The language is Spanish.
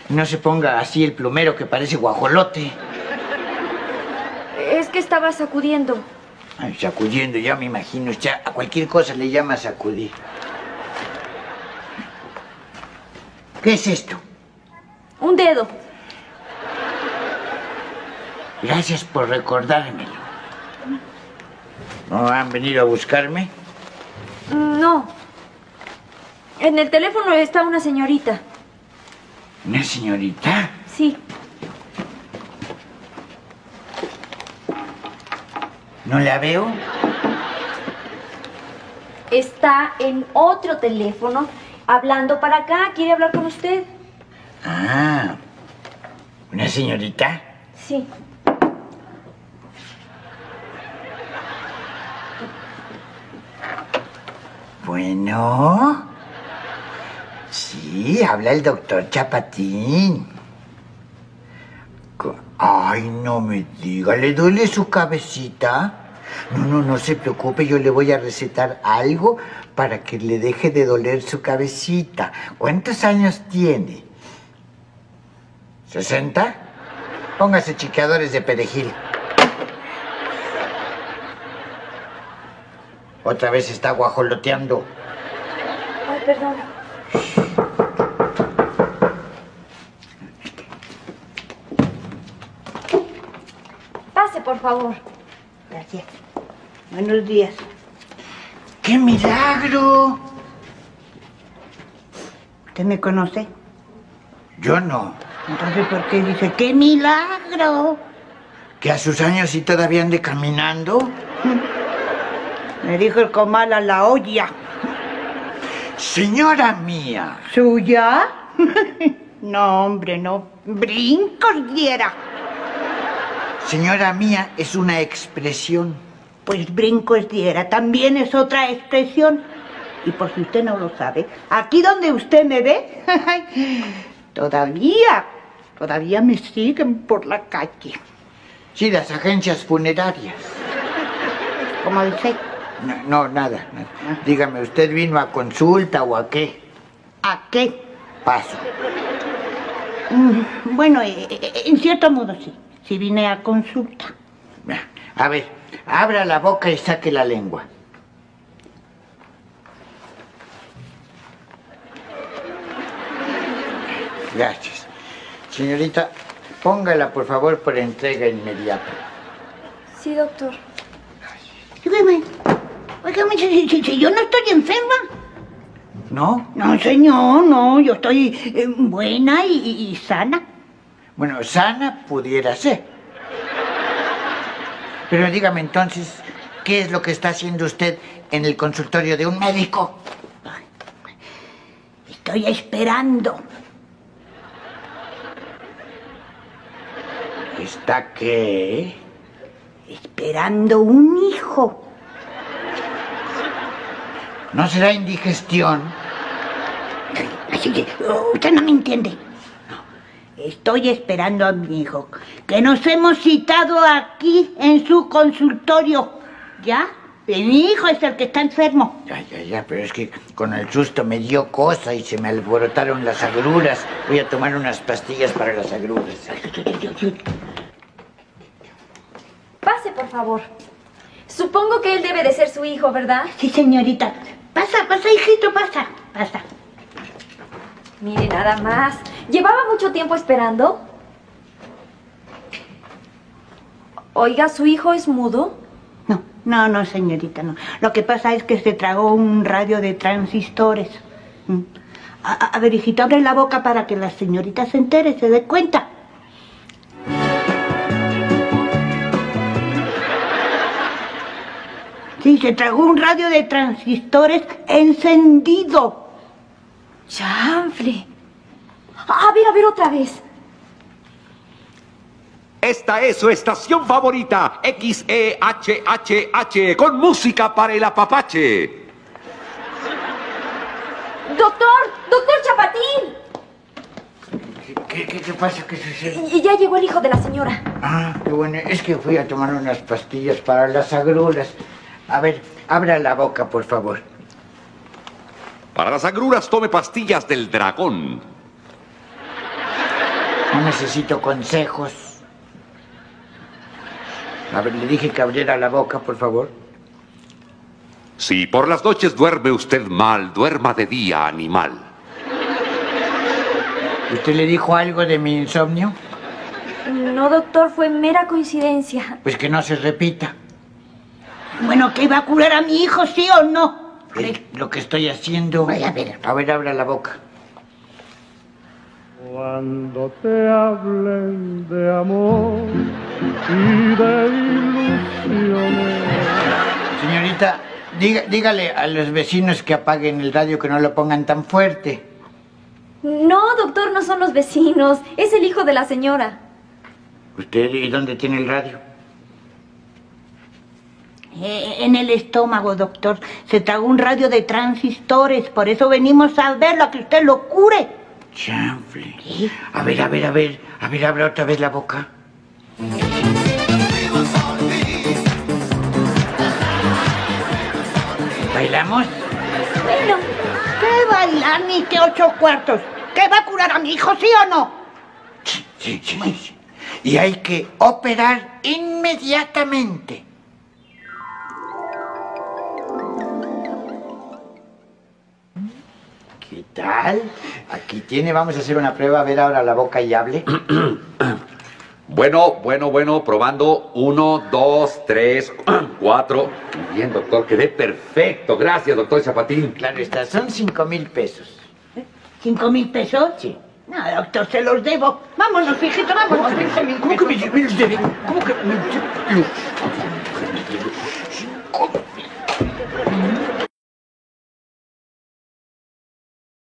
No se ponga así el plumero que parece guajolote. Es que estaba sacudiendo. Ay, sacudiendo, ya me imagino. Ya a cualquier cosa le llama sacudir. ¿Qué es esto? Un dedo. Gracias por recordármelo. ¿No han venido a buscarme? No. En el teléfono está una señorita. ¿Una señorita? Sí. ¿No la veo? Está en otro teléfono, hablando para acá. ¿Quiere hablar con usted? Ah, ¿una señorita? Sí. Bueno. Sí, habla el doctor Chapatín. Ay, no me diga, ¿le duele su cabecita? No se preocupe, yo le voy a recetar algo para que le deje de doler su cabecita. ¿Cuántos años tiene? ¿60? Póngase chiqueadores de perejil. Otra vez está guajoloteando. Ay, perdón. Pase, por favor. Gracias. Buenos días. ¡Qué milagro! ¿Usted me conoce? Yo no. Entonces, ¿por qué dice qué milagro? ¿Que a sus años sí todavía ande caminando? Me dijo el comal a la olla. Señora mía. ¿Suya? No, hombre, no. Brincos diera. Señora mía es una expresión. Pues brincos diera también es otra expresión. Y por si usted no lo sabe, aquí donde usted me ve, todavía me siguen por la calle. Sí, las agencias funerarias. ¿Cómo dice? No, nada. Dígame, ¿usted vino a consulta o a qué? ¿A qué? Paso. Bueno, en cierto modo sí. Sí vine a consulta. A ver, abra la boca y saque la lengua. Gracias. Señorita, póngala por favor por entrega inmediata. Sí, doctor. Óigame, si yo no estoy enferma. ¿No? No, señor, no, yo estoy buena y sana. Bueno, sana pudiera ser. Pero dígame entonces, ¿qué es lo que está haciendo usted en el consultorio de un médico? Estoy esperando. ¿Está qué? Esperando un hijo. ¿No será indigestión? Así que usted no me entiende. No, estoy esperando a mi hijo, que nos hemos citado aquí en su consultorio. ¿Ya? Mi hijo es el que está enfermo. Ya, pero es que con el susto me dio cosa y se me alborotaron las agruras. Voy a tomar unas pastillas para las agruras. Pase, por favor. Supongo que él debe de ser su hijo, ¿verdad? Sí, señorita. Pasa, hijito, pasa. Mire, nada más. ¿Llevaba mucho tiempo esperando? Oiga, ¿su hijo es mudo? No, señorita, no. Lo que pasa es que se tragó un radio de transistores. A ver, hijito, abre la boca para que la señorita se entere, se dé cuenta. Sí, se tragó un radio de transistores encendido. ¡Chanfle! A ver, otra vez. Esta es su estación favorita, XEHHH, con música para el apapache. ¡Doctor Chapatín! ¿Qué pasa? ¿Qué sucede? Y ya llegó el hijo de la señora. Ah, qué bueno. Es que fui a tomar unas pastillas para las agruras. A ver, abra la boca, por favor. Para las agruras, tome pastillas del dragón. No necesito consejos. A ver, le dije que abriera la boca, por favor. Si por las noches duerme usted mal, duerma de día, animal. ¿Usted le dijo algo de mi insomnio? No, doctor, fue mera coincidencia. Pues que no se repita. Bueno, ¿que iba a curar a mi hijo, sí o no? Es lo que estoy haciendo. Vaya a ver. A ver, abra la boca. Cuando te hablen de amor y de ilusiones. Señorita, dígale a los vecinos que apaguen el radio, que no lo pongan tan fuerte. No, doctor, no son los vecinos. Es el hijo de la señora. ¿Usted y dónde tiene el radio? En el estómago, doctor. Se tragó un radio de transistores. Por eso venimos a verlo, a que usted lo cure. Chanfle. ¿Sí? A ver, abra otra vez la boca. ¿Bailamos? Bueno, ¿Qué bailar ni que 8 cuartos? ¿Qué va a curar a mi hijo, sí o no? Sí. Y hay que operar inmediatamente. ¿Qué tal? Aquí tiene, vamos a hacer una prueba. A ver, ahora la boca y hable. Bueno, probando. 1, 2, 3, 4. Bien, doctor, quedé perfecto. Gracias, doctor Chapatín. Claro está, son 5,000 pesos. ¿5,000 pesos? Sí. No, doctor, se los debo. Vámonos, hijito, vámonos. ¿Cómo que me los debe? ¿Cómo que me los debe?